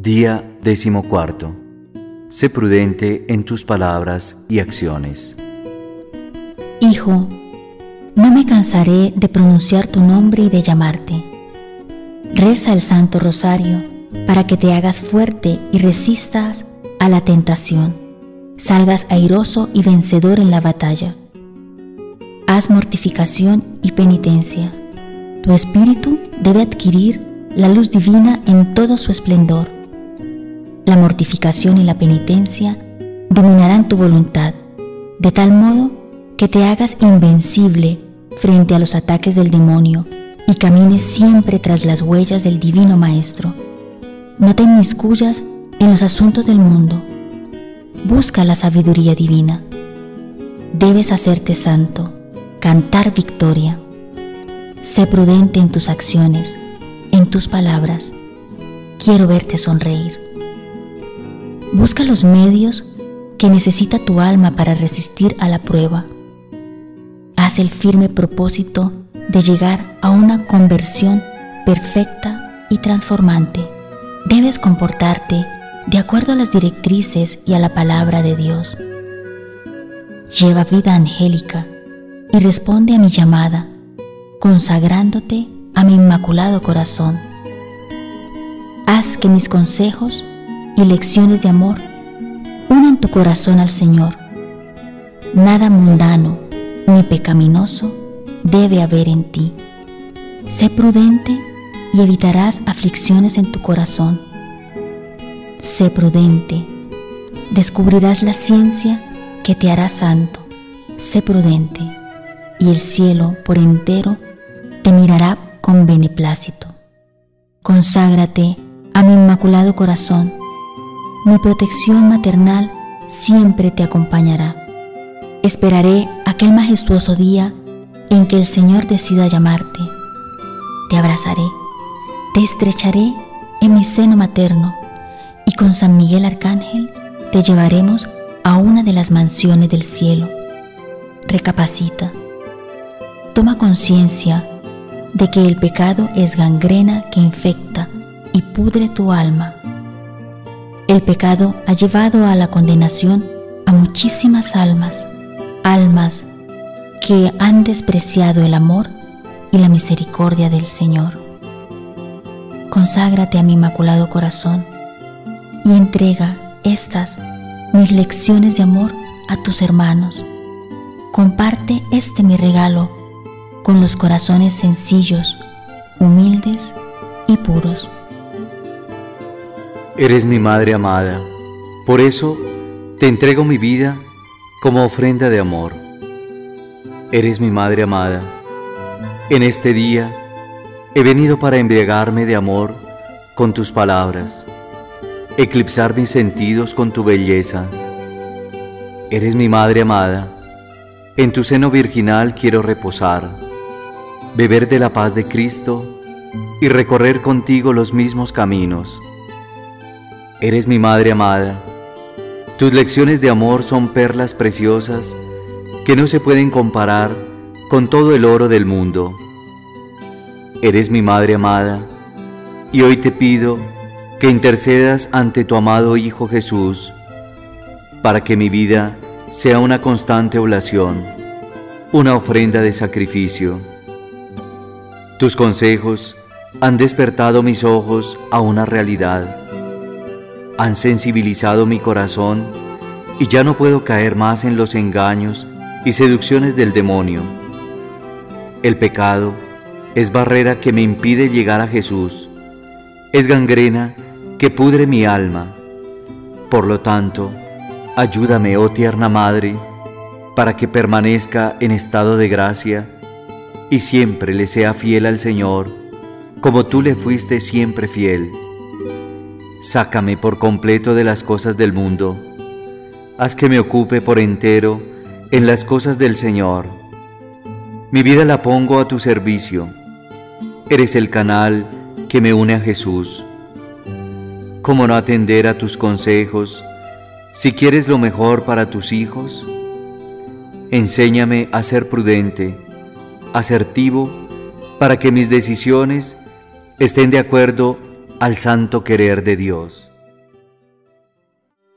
Día 14. Sé prudente en tus palabras y acciones. Hijo, no me cansaré de pronunciar tu nombre y de llamarte. Reza el Santo Rosario para que te hagas fuerte y resistas a la tentación, salgas airoso y vencedor en la batalla. Haz mortificación y penitencia. Tu espíritu debe adquirir la luz divina en todo su esplendor. La mortificación y la penitencia dominarán tu voluntad, de tal modo que te hagas invencible frente a los ataques del demonio y camines siempre tras las huellas del Divino Maestro. No te inmiscuyas en los asuntos del mundo. Busca la sabiduría divina. Debes hacerte santo, cantar victoria. Sé prudente en tus acciones, en tus palabras. Quiero verte sonreír. Busca los medios que necesita tu alma para resistir a la prueba. Haz el firme propósito de llegar a una conversión perfecta y transformante. Debes comportarte de acuerdo a las directrices y a la palabra de Dios. Lleva vida angélica y responde a mi llamada, consagrándote a mi inmaculado corazón. Haz que mis consejos y lecciones de amor unan tu corazón al Señor. Nada mundano ni pecaminoso debe haber en ti. Sé prudente y evitarás aflicciones en tu corazón. Sé prudente, descubrirás la ciencia que te hará santo. Sé prudente, y el cielo por entero te mirará con beneplácito. Conságrate a mi inmaculado corazón. Mi protección maternal siempre te acompañará. Esperaré aquel majestuoso día en que el Señor decida llamarte. Te abrazaré, te estrecharé en mi seno materno y con San Miguel Arcángel te llevaremos a una de las mansiones del cielo. Recapacita. Toma conciencia de que el pecado es gangrena que infecta y pudre tu alma. El pecado ha llevado a la condenación a muchísimas almas que han despreciado el amor y la misericordia del Señor. Conságrate a mi inmaculado corazón y entrega estas mis lecciones de amor a tus hermanos. Comparte este mi regalo con los corazones sencillos, humildes y puros. Eres mi madre amada, por eso te entrego mi vida como ofrenda de amor. Eres mi madre amada. En este día he venido para embriagarme de amor con tus palabras, eclipsar mis sentidos con tu belleza. Eres mi madre amada. En tu seno virginal quiero reposar, beber de la paz de Cristo y recorrer contigo los mismos caminos. Eres mi madre amada. Tus lecciones de amor son perlas preciosas que no se pueden comparar con todo el oro del mundo. Eres mi madre amada, y hoy te pido que intercedas ante tu amado Hijo Jesús para que mi vida sea una constante oblación, una ofrenda de sacrificio. Tus consejos han despertado mis ojos a una realidad. Han sensibilizado mi corazón y ya no puedo caer más en los engaños y seducciones del demonio. El pecado es barrera que me impide llegar a Jesús. Es gangrena que pudre mi alma. Por lo tanto, ayúdame, oh tierna Madre, para que permanezca en estado de gracia y siempre le sea fiel al Señor, como tú le fuiste siempre fiel. Sácame por completo de las cosas del mundo. Haz que me ocupe por entero en las cosas del Señor. Mi vida la pongo a tu servicio. Eres el canal que me une a Jesús. ¿Cómo no atender a tus consejos si quieres lo mejor para tus hijos? Enséñame a ser prudente, asertivo, para que mis decisiones estén de acuerdo al santo querer de Dios.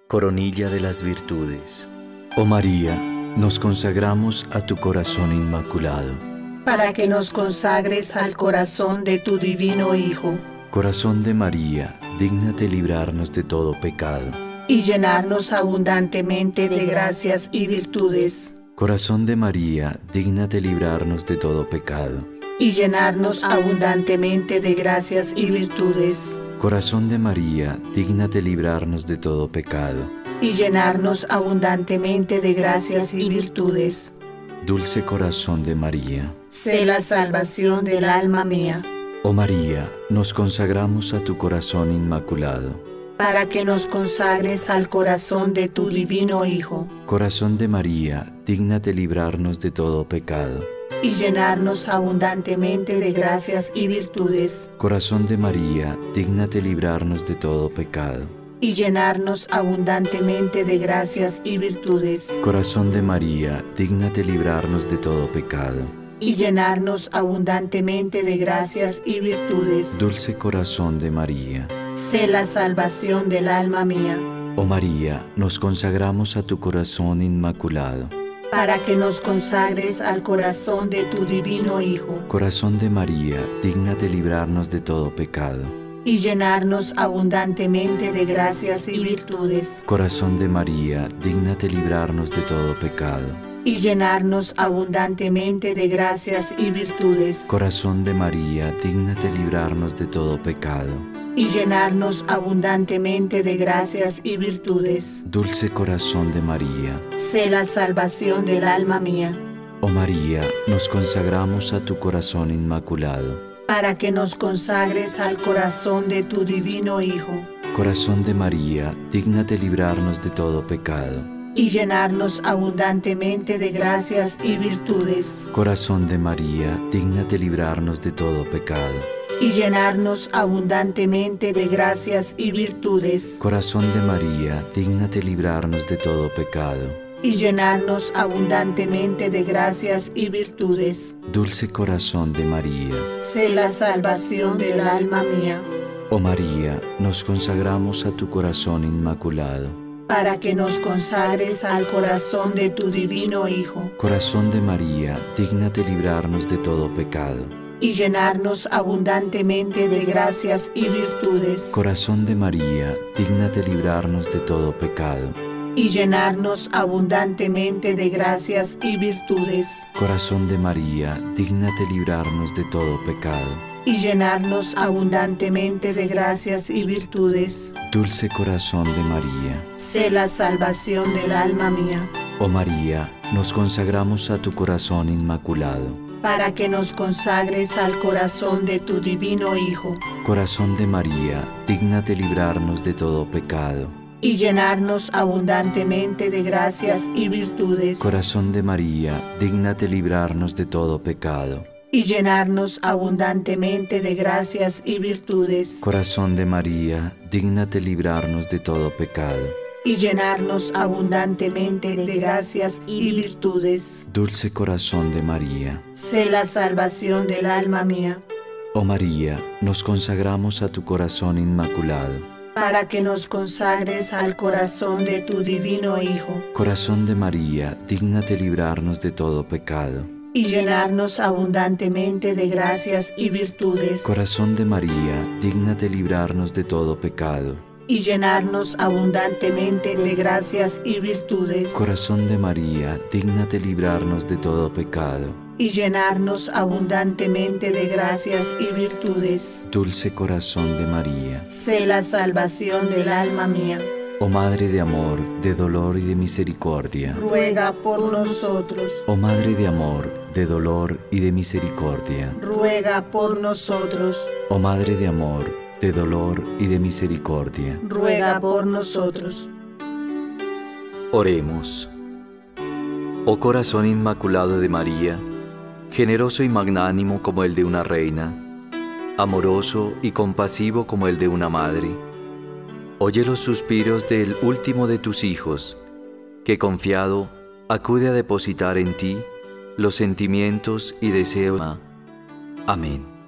coronilla de las virtudes. Oh María, nos consagramos a tu corazón inmaculado, para que nos consagres al corazón de tu divino Hijo, corazón de María, dígnate librarnos de todo pecado, y llenarnos abundantemente de gracias y virtudes, corazón de María, dígnate librarnos de todo pecado, y llenarnos abundantemente de gracias y virtudes, corazón de María, dígnate librarnos de todo pecado, y llenarnos abundantemente de gracias y virtudes. dulce corazón de María. Sé la salvación del alma mía, Oh María, nos consagramos a tu corazón inmaculado, para que nos consagres al corazón de tu divino Hijo, corazón de María, dígnate librarnos de todo pecado, y llenarnos abundantemente de gracias y virtudes, corazón de María, dígnate librarnos de todo pecado, y llenarnos abundantemente de gracias y virtudes, corazón de María, dígnate librarnos de todo pecado, y llenarnos abundantemente de gracias y virtudes. dulce corazón de María. Sé la salvación del alma mía, Oh María, nos consagramos a tu corazón inmaculado, para que nos consagres al corazón de tu divino Hijo, corazón de María, dígnate librarnos de todo pecado, y llenarnos abundantemente de gracias y virtudes, corazón de María, dígnate librarnos de todo pecado, y llenarnos abundantemente de gracias y virtudes, corazón de María, dígnate librarnos de todo pecado, y llenarnos abundantemente de gracias y virtudes. dulce corazón de María. Sé la salvación del alma mía, Oh María, nos consagramos a tu corazón inmaculado, para que nos consagres al corazón de tu divino Hijo, corazón de María, dígnate librarnos de todo pecado, y llenarnos abundantemente de gracias y virtudes, corazón de María, dígnate librarnos de todo pecado, y llenarnos abundantemente de gracias y virtudes, corazón de María, dígnate librarnos de todo pecado, y llenarnos abundantemente de gracias y virtudes. dulce corazón de María. Sé la salvación del alma mía, Oh María, nos consagramos a tu corazón inmaculado, para que nos consagres al corazón de tu divino Hijo, corazón de María, dígnate librarnos de todo pecado, y llenarnos abundantemente de gracias y virtudes, corazón de María, dígnate librarnos de todo pecado, y llenarnos abundantemente de gracias y virtudes, corazón de María, dígnate librarnos de todo pecado, y llenarnos abundantemente de gracias y virtudes. dulce corazón de María. Sé la salvación del alma mía, Oh María, nos consagramos a tu corazón inmaculado, para que nos consagres al corazón de tu divino Hijo, corazón de María, dígnate librarnos de todo pecado, y llenarnos abundantemente de gracias y virtudes, corazón de María, dígnate librarnos de todo pecado, y llenarnos abundantemente de gracias y virtudes, corazón de María, dígnate librarnos de todo pecado, y llenarnos abundantemente de gracias y virtudes. dulce corazón de María. Sé la salvación del alma mía, Oh María, nos consagramos a tu corazón inmaculado, para que nos consagres al corazón de tu divino Hijo, corazón de María, dígnate librarnos de todo pecado, y llenarnos abundantemente de gracias y virtudes, corazón de María, dígnate librarnos de todo pecado, y llenarnos abundantemente de gracias y virtudes, corazón de María, dígnate librarnos de todo pecado, y llenarnos abundantemente de gracias y virtudes. dulce corazón de María. Sé la salvación del alma mía, Oh Madre de amor, de dolor y de misericordia, ruega por nosotros, oh Madre de amor, de dolor y de misericordia, ruega por nosotros, oh Madre de amor, de dolor y de misericordia. ruega por nosotros. Oremos. Oh corazón inmaculado de María, generoso y magnánimo como el de una reina, amoroso y compasivo como el de una madre, oye los suspiros del último de tus hijos, que confiado acude a depositar en ti los sentimientos y deseos. Amén.